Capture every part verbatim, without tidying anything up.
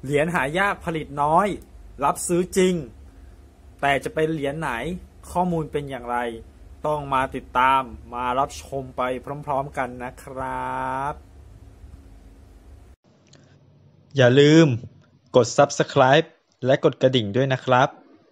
เหรียญหายากผลิตน้อยรับซื้อจริงแต่จะเป็นเหรียญไหนข้อมูลเป็นอย่างไรต้องมาติดตามมารับชมไปพร้อมๆกันนะครับอย่าลืมกด ซับสไครบ์ และกดกระดิ่งด้วยนะครับ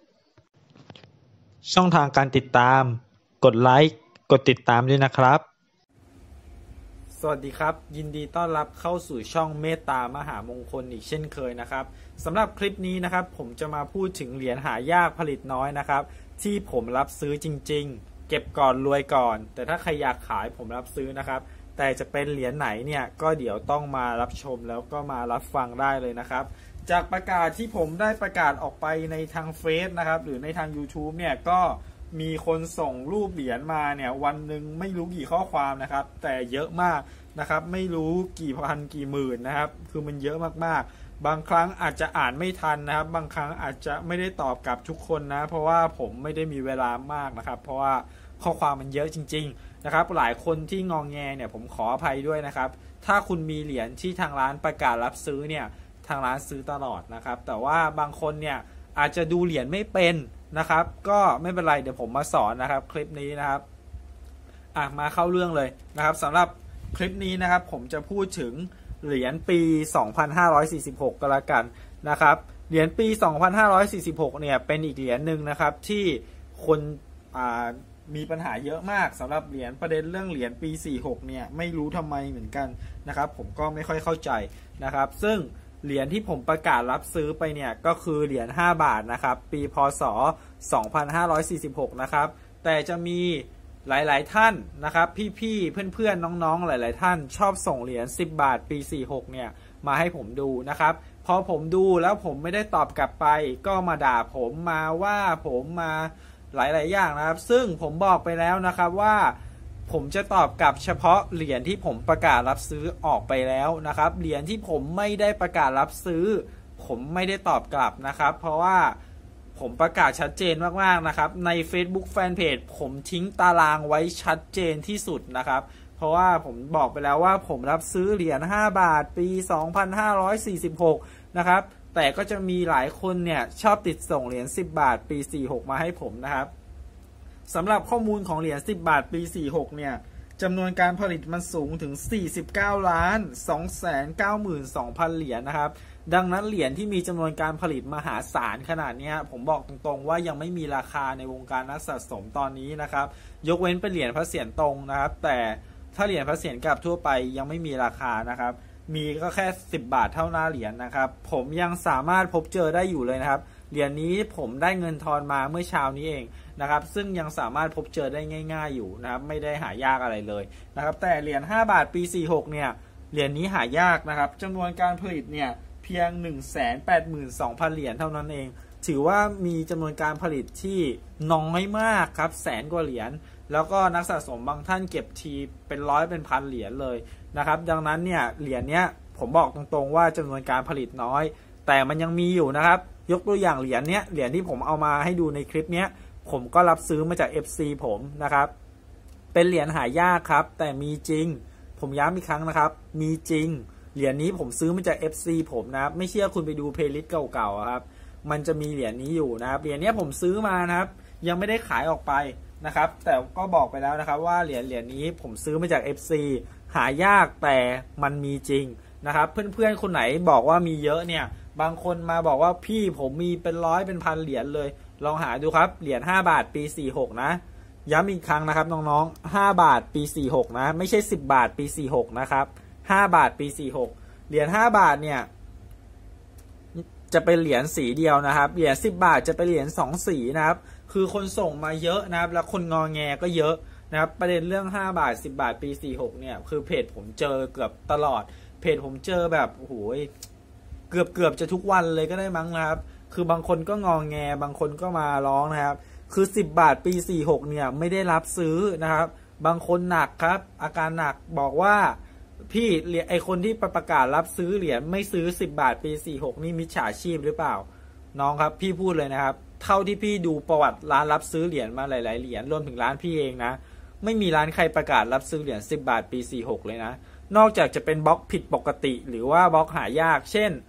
ช่องทางการติดตามกดไลค์กดติดตามด้วยนะครับสวัสดีครับยินดีต้อนรับเข้าสู่ช่องเมตตามหามงคลอีกเช่นเคยนะครับสำหรับคลิปนี้นะครับผมจะมาพูดถึงเหรียญหายากผลิตน้อยนะครับที่ผมรับซื้อจริงๆเก็บก่อนรวยก่อนแต่ถ้าใครอยากขายผมรับซื้อนะครับแต่จะเป็นเหรียญไหนเนี่ยก็เดี๋ยวต้องมารับชมแล้วก็มารับฟังได้เลยนะครับจากประกาศที่ผมได้ประกาศออกไปในทางเฟซนะครับหรือในทาง YouTube เนี่ยก็มีคนส่งรูปเหรียญมาเนี่ยวันหนึ่งไม่รู้กี่ข้อความนะครับแต่เยอะมากนะครับไม่รู้กี่พันกี่หมื่นนะครับคือมันเยอะมากๆบางครั้งอาจจะอ่านไม่ทันนะครับบางครั้งอาจจะไม่ได้ตอบกลับทุกคนนะเพราะว่าผมไม่ได้มีเวลามากนะครับเพราะว่าข้อความมันเยอะจริงๆนะครับหลายคนที่งองแงเนี่ยผมขออภัยด้วยนะครับถ้าคุณมีเหรียญที่ทางร้านประกาศรับซื้อเนี่ยทางร้านซื้อตลอดนะครับแต่ว่าบางคนเนี่ยอาจจะดูเหรียญไม่เป็นนะครับก็ไม่เป็นไรเดี๋ยวผมมาสอนนะครับคลิปนี้นะครับอ่ะมาเข้าเรื่องเลยนะครับสำหรับคลิปนี้นะครับผมจะพูดถึงเหรียญปีสองพันห้าร้อยสี่สิบหกก็แล้วกันนะครับเหรียญปีสองพันห้าร้อยสี่สิบหกเนี่ยเป็นอีกเหรียญหนึ่งนะครับที่คนอ่ามีปัญหาเยอะมากสำหรับเหรียญประเด็นเรื่องเหรียญปีสี่สิบหกเนี่ยไม่รู้ทำไมเหมือนกันนะครับผมก็ไม่ค่อยเข้าใจนะครับซึ่งเหรียญที่ผมประกาศรับซื้อไปเนี่ยก็คือเหรียญห้าบาทนะครับปีพ.ศ. สองพันห้าร้อยสี่สิบหกนะครับแต่จะมีหลายๆท่านนะครับพี่ๆเพื่อนๆน้องๆหลายๆท่านชอบส่งเหรียญสิบบาทปีสี่สิบหกเนี่ยมาให้ผมดูนะครับพอผมดูแล้วผมไม่ได้ตอบกลับไปก็มาด่าผมมาว่าผมมาหลายๆอย่างนะครับซึ่งผมบอกไปแล้วนะครับว่าผมจะตอบกลับเฉพาะเหรียญที่ผมประกาศรับซื้อออกไปแล้วนะครับเหรียญที่ผมไม่ได้ประกาศรับซื้อผมไม่ได้ตอบกลับนะครับเพราะว่าผมประกาศชัดเจนมากๆนะครับใน Facebook Fanpage ผมทิ้งตารางไว้ชัดเจนที่สุดนะครับเพราะว่าผมบอกไปแล้วว่าผมรับซื้อเหรียญห้าบาทปีสองพันห้าร้อยสี่สิบหกนะครับแต่ก็จะมีหลายคนเนี่ยชอบติดส่งเหรียญสิบบาทปีสี่สิบหกมาให้ผมนะครับสำหรับข้อมูลของเหรียญสิบบาทปีสี่สิบหกเนี่ยจำนวนการผลิตมันสูงถึงสี่สิบเก้าล้านสองแสนเก้าหมื่นสองพันเหรียญนะครับดังนั้นเหรียญที่มีจำนวนการผลิตมหาศาลขนาดนี้ผมบอกตรงๆว่ายังไม่มีราคาในวงการนักสะสมตอนนี้นะครับยกเว้นเป็นเหรียญพระเศียรตรงนะครับแต่ถ้าเหรียญพระเศียรกลับทั่วไปยังไม่มีราคานะครับมีก็แค่สิบบาทเท่าหน้าเหรียญนะครับผมยังสามารถพบเจอได้อยู่เลยนะครับเหรียญนี้ผมได้เงินทอนมาเมื่อเช้านี้เองนะครับซึ่งยังสามารถพบเจอได้ง่ายๆอยู่นะครับไม่ได้หายากอะไรเลยนะครับแต่เหรียญห้าบาทปีสี่สิบหกเนี่ยเหรียญนี้หายากนะครับจำนวนการผลิตเนี่ยเพียง หนึ่งแสนแปดหมื่นสองพัน เหรียญเท่านั้นเองถือว่ามีจำนวนการผลิตที่น้อยมากครับแสนกว่าเหรียญแล้วก็นักสะสมบางท่านเก็บทีเป็นร้อยเป็นพันเหรียญเลยนะครับดังนั้นเนี่ยเหรียญเนี้ยผมบอกตรงๆว่าจำนวนการผลิตน้อยแต่มันยังมีอยู่นะครับยกตัวอย่างเหรียญเนี้ยเหรียญที่ผมเอามาให้ดูในคลิปเนี้ยผมก็รับซื้อมาจาก เอฟ ซี ผมนะครับเป็นเหรียญหายากครับแต่มีจริงผมย้ำอีกครั้งนะครับมีจริงเหรียญนี้ผมซื้อมาจาก เอฟ ซี ผมนะครับไม่เชื่อคุณไปดูเพลย์ลิสต์เก่าๆครับมันจะมีเหรียญนี้อยู่นะครับเหรียญนี้ผมซื้อมานะครับยังไม่ได้ขายออกไปนะครับแต่ก็บอกไปแล้วนะครับว่าเหรียญเหรียญนี้ผมซื้อมาจาก เอฟ ซี หายากแต่มันมีจริงนะครับเพื่อนๆคนไหนบอกว่ามีเยอะเนี่ยบางคนมาบอกว่าพี่ผมมีเป็นร้อยเป็นพันเหรียญเลยลองหาดูครับเหรียญห้าบาทปีสี่สิบหกนะย้ำอีกครั้งนะครับน้องๆห้าบาทปีสี่สิบหกนะไม่ใช่สิบบาทปีสี่สิบหกนะครับห้าบาทปีสี่สิบหกเหรียญห้าบาทเนี่ยจะเป็นเหรียญสีเดียวนะครับเหรียญสิบบาทจะเป็นเหรียญสองสีนะครับคือคนส่งมาเยอะนะครับแล้วคนงอแงก็เยอะนะครับประเด็นเรื่องห้าบาทสิบบาทปีสี่สิบหกเนี่ยคือเพจผมเจอเกือบตลอดเพจผมเจอแบบโอ้โหเกือบเกือบจะทุกวันเลยก็ได้มั้งนะครับคือบางคนก็งอแงบางคนก็มาร้องนะครับคือสิบบาทปีสี่สิบหกเนี่ยไม่ได้รับซื้อนะครับบางคนหนักครับอาการหนักบอกว่าพี่ไอคนที่ประกาศรับซื้อเหรียญไม่ซื้อสิบบาทปีสี่สิบหกนี่มิจฉาชีพหรือเปล่าน้องครับพี่พูดเลยนะครับเท่าที่พี่ดูประวัติร้านรับซื้อเหรียญมาหลายๆเหรียญรวมถึงร้านพี่เองนะไม่มีร้านใครประกาศรับซื้อเหรียญสิบบาทปีสี่สิบหกเลยนะนอกจากจะเป็นบล็อกผิดปกติหรือว่าบล็อกหายากเช่น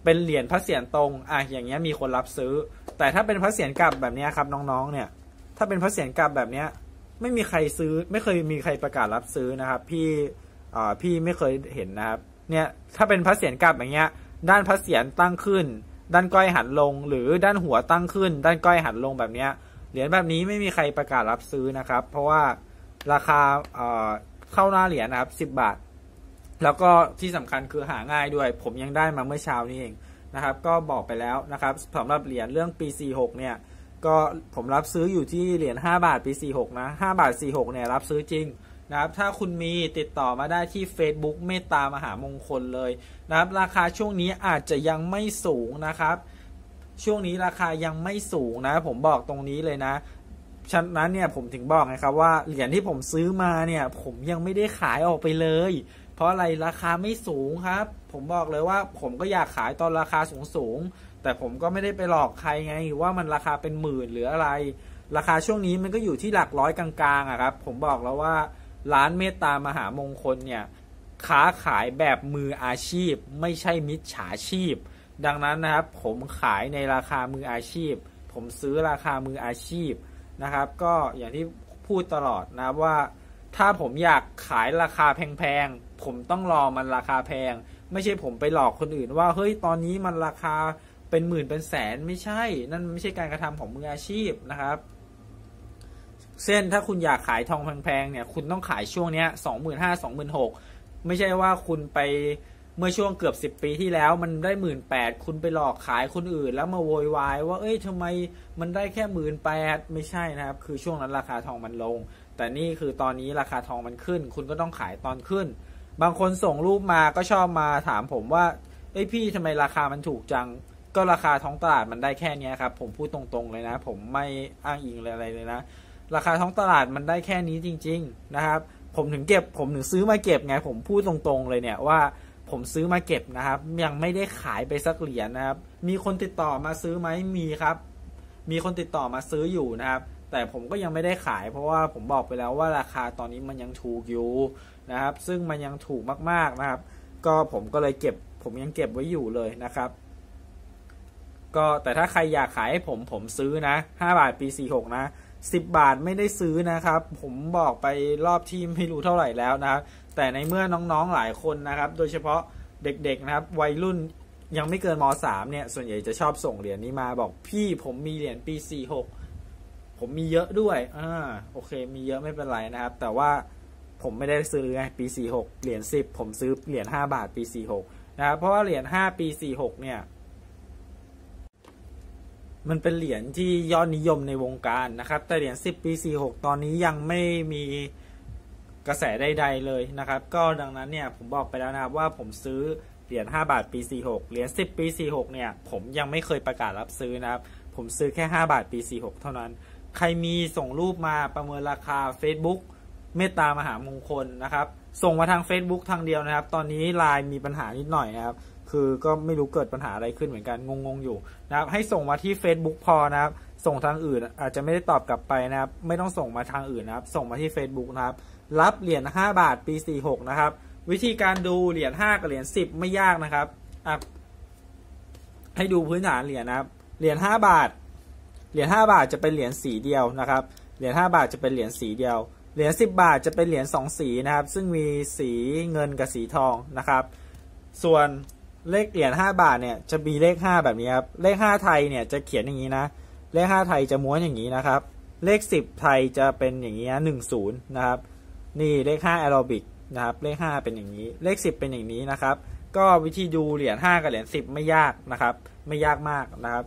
เป็นเหรียญพระเศียรตรงอ่ะอย่างเงี้ยมีคนรับซื้อแต่ถ้าเป็นพระเศียรกลับแบบนี้ครับน้องๆเนี่ยถ้าเป็นพระเศียรกลับแบบเนี้ยไม่มีใครซื้อไม่เคยมีใครประกาศรับซื้อนะครับพี่อ่าพี่ไม่เคยเห็นนะครับเนี่ยถ้าเป็นพระเศียรกลับอย่างเงี้ยด้านพระเศียรตั้งขึ้นด้านก้อยหันลงหรือด้านหัวตั้งขึ้นด้านก้อยหันลงแบบเนี้ยเหรียญแบบนี้ไม่มีใครประกาศรับซื้อนะครับเพราะว่าราคาเอ่อเข้าหน้าเหรียญนะครับสิบบาทแล้วก็ที่สำคัญคือหาง่ายด้วยผมยังได้มาเมื่อเช้านี้เองนะครับก็บอกไปแล้วนะครับสำหรับเหรียญเรื่องปีสี่สิบหกเนี่ยก็ผมรับซื้ออยู่ที่เหรียญห้าบาทปีสี่สิบหกนะห้าบาทสี่สิบหกเนี่ยรับซื้อจริงนะครับถ้าคุณมีติดต่อมาได้ที่ Facebook เมตตามหามงคลเลยนะครับราคาช่วงนี้อาจจะยังไม่สูงนะครับช่วงนี้ราคายังไม่สูงนะผมบอกตรงนี้เลยนะฉะนั้นเนี่ยผมถึงบอกนะครับว่าเหรียญที่ผมซื้อมาเนี่ยผมยังไม่ได้ขายออกไปเลยเพราะอะไรราคาไม่สูงครับผมบอกเลยว่าผมก็อยากขายตอนราคาสูงสูงแต่ผมก็ไม่ได้ไปหลอกใครไงว่ามันราคาเป็นหมื่นหรืออะไรราคาช่วงนี้มันก็อยู่ที่หลักร้อยกลางๆอะครับผมบอกแล้วว่าร้านเมตตามหามงคลเนี่ยค้าขายแบบมืออาชีพไม่ใช่มิจฉาชีพดังนั้นนะครับผมขายในราคามืออาชีพผมซื้อราคามืออาชีพนะครับก็อย่างที่พูดตลอดนะว่าถ้าผมอยากขายราคาแพงๆผมต้องรอมันราคาแพงไม่ใช่ผมไปหลอกคนอื่นว่าเฮ้ยตอนนี้มันราคาเป็นหมื่นเป็นแสนไม่ใช่นั่นไม่ใช่การกระทำของมืออาชีพนะครับเช่นถ้าคุณอยากขายทองแพงๆเนี่ยคุณต้องขายช่วงเนี้ย สองหมื่นห้าพัน สองหมื่นหกพัน ไม่ใช่ว่าคุณไปเมื่อช่วงเกือบสิบปีที่แล้วมันได้ หนึ่งหมื่นแปดพัน คุณไปหลอกขายคนอื่นแล้วมาโวยวายว่าเอ้ยทำไมมันได้แค่ หนึ่งหมื่นแปดพัน ไม่ใช่นะครับคือช่วงนั้นราคาทองมันลงแต่นี่คือตอนนี้ราคาทองมันขึ้นคุณก็ต้องขายตอนขึ้นบางคนส่งรูปมาก็ชอบมาถามผมว่าเอ้ยพี่ทำไมราคามันถูกจังก็ราคาท้องตลาดมันได้แค่นี้ครับผมพูดตรงๆเลยนะผมไม่อ้างอิงอะไรเลยนะราคาท้องตลาดมันได้แค่นี้จริงๆนะครับผมถึงเก็บผมถึงซื้อมาเก็บไงผมพูดตรงๆเลยเนี่ยว่าผมซื้อมาเก็บนะครับยังไม่ได้ขายไปสักเหรียญนะครับมีคนติดต่อมาซื้อไหมมีครับมีคนติดต่อมาซื้ออยู่นะครับแต่ผมก็ยังไม่ได้ขายเพราะว่าผมบอกไปแล้วว่าราคาตอนนี้มันยังถูกอยู่นะครับซึ่งมันยังถูกมากๆนะครับก็ผมก็เลยเก็บผมยังเก็บไว้อยู่เลยนะครับก็แต่ถ้าใครอยากขายให้ผมผมซื้อนะห้าบาทปีสี่สิบหกนะสิบบาทไม่ได้ซื้อนะครับผมบอกไปรอบที่ไม่รู้เท่าไหร่แล้วนะครับแต่ในเมื่อน้องๆหลายคนนะครับโดยเฉพาะเด็กๆนะครับวัยรุ่นยังไม่เกินม.สาม เนี่ยส่วนใหญ่จะชอบส่งเหรียญนี้มาบอกพี่ผมมีเหรียญปีสี่สิบหกผมมีเยอะด้วยอ่าโอเคมีเยอะไม่เป็นไรนะครับแต่ว่าผมไม่ได้ซื้อไงปีสี่สิบหกเหรียญสิบผมซื้อเหรียญห้าบาทปีสี่สิบหกนะครับเพราะว่าเหรียญห้าปีสี่สิบหกเนี่ยมันเป็นเหรียญที่ยอดนิยมในวงการนะครับแต่เหรียญสิบปีสี่สิบหกตอนนี้ยังไม่มีกระแสใดๆเลยนะครับก็ดังนั้นเนี่ยผมบอกไปแล้วนะครับว่าผมซื้อเหรียญห้าบาทปีสี่สิบหกเหรียญสิบปีสี่สิบหกเนี่ยผมยังไม่เคยประกาศรับซื้อนะครับผมซื้อแค่ห้าบาทปีสี่สิบหกเท่านั้นใครมีส่งรูปมาประเมินราคา Facebook เมตตามหามงคลนะครับส่งมาทาง Facebook ทางเดียวนะครับตอนนี้ ไลน์ มีปัญหานิดหน่อยนะครับคือก็ไม่รู้เกิดปัญหาอะไรขึ้นเหมือนกันงงๆอยู่นะครับให้ส่งมาที่ Facebook พอนะครับส่งทางอื่นอาจจะไม่ได้ตอบกลับไปนะครับไม่ต้องส่งมาทางอื่นนะครับส่งมาที่ Facebook นะครับรับเหรียญห้าบาทปีสี่สิบหกนะครับวิธีการดูเหรียญห้ากับเหรียญสิบไม่ยากนะครับอ่ะให้ดูพื้นฐานเหรียญนะครับเหรียญห้าบาทเหรียญห้าบาทจะเป็นเหรียญสีเดียวนะครับเหรียญห้าบาทจะเป็นเหรียญสีเดียวเหรียญสิบบาทจะเป็นเหรียญสองสีนะครับซึ่งมีสีเงินกับสีทองนะครับส่วนเลขเหรียญห้าบาทเนี่ยจะมีเลขห้าแบบนี้ครับเลขห้าไทยเนี่ยจะเขียนอย่างนี้นะเลขห้าไทยจะม้วนอย่างนี้นะครับเลขสิบไทยจะเป็นอย่างนี้นะหนึ่งศูนย์นะครับนี่เลขห้าแอโรบิกนะครับเลขห้าเป็นอย่างนี้เลขสิบเป็นอย่างนี้นะครับก็วิธีดูเหรียญห้ากับเหรียญสิบไม่ยากนะครับไม่ยากมากนะครับ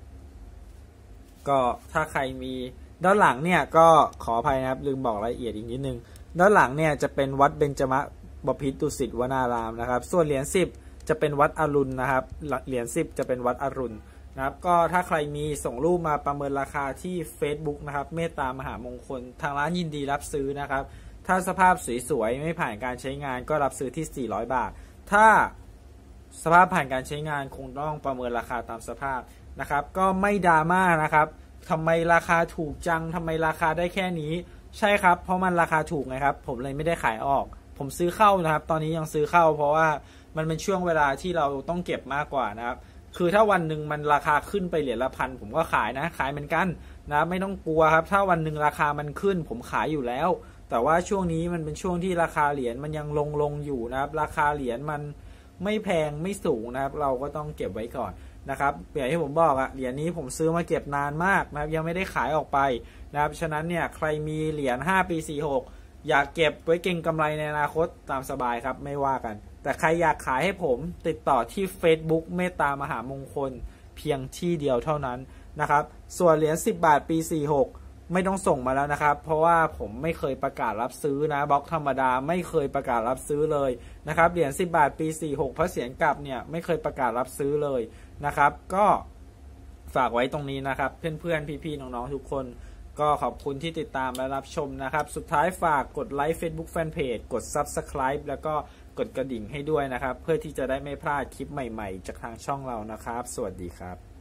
ก็ถ้าใครมีด้านหลังเนี่ยก็ขออภัยนะครับลืมบอกรายละเอียดอีกนิดนึงด้านหลังเนี่ยจะเป็นวัดเบญจมบพิตรดุสิตวนารามนะครับส่วนเหรียญสิบจะเป็นวัดอรุณนะครับเหรียญสิบจะเป็นวัดอรุณนะครับก็ถ้าใครมีส่งรูปมาประเมินราคาที่ Facebook นะครับเมตตามหามงคลทางร้านยินดีรับซื้อนะครับถ้าสภาพสวยๆไม่ผ่านการใช้งานก็รับซื้อที่สี่ร้อยบาทถ้าสภาพผ่านการใช้งานคงต้องประเมินราคาตามสภาพนะครับก็ไม่ดราม่านะครับทำไมราคาถูกจังทำไมราคาได้แค่นี้ใช่ครับเพราะมันราคาถูกไงครับผมเลยไม่ได้ขายออกผมซื้อเข้านะครับตอนนี้ยังซื้อเข้าเพราะว่ามันเป็นช่วงเวลาที่เราต้องเก็บมากกว่านะครับคือถ้าวันหนึ่งมันราคาขึ้นไปเหรียญละพันผมก็ขายนะขายเหมือนกันนะไม่ต้องกลัวครับถ้าวันหนึ่งราคามันขึ้นผมขายอยู่แล้วแต่ว่าช่วงนี้มันเป็นช่วงที่ราคาเหรียญมันยังลงลงอยู่นะครับราคาเหรียญมันไม่แพงไม่สูงนะครับเราก็ต้องเก็บไว้ก่อนนะครับอย่างที่ผมบอกอะเหรียญนี้ผมซื้อมาเก็บนานมากนะครับยังไม่ได้ขายออกไปนะครับฉะนั้นเนี่ยใครมีเหรียญห้าปีสี่หกอยากเก็บไว้เก็งกำไรในอนาคตตามสบายครับไม่ว่ากันแต่ใครอยากขายให้ผมติดต่อที่ Facebook เมตตามหามงคลเพียงที่เดียวเท่านั้นนะครับส่วนเหรียญสิบบาทปีสี่หกไม่ต้องส่งมาแล้วนะครับเพราะว่าผมไม่เคยประกาศรับซื้อนะบล็อกธรรมดาไม่เคยประกาศรับซื้อเลยนะครับเหรียญสิบบาทปีสี่หกพระเศียรกลับเนี่ยไม่เคยประกาศรับซื้อเลยนะครับก็ฝากไว้ตรงนี้นะครับเพื่อนๆพี่ๆน้องๆทุกคนก็ขอบคุณที่ติดตามและรับชมนะครับสุดท้ายฝากกดไลค์ Facebook Fanpage กด Subscribe แล้วก็กดกระดิ่งให้ด้วยนะครับเพื่อที่จะได้ไม่พลาดคลิปใหม่ๆจากทางช่องเรานะครับสวัสดีครับ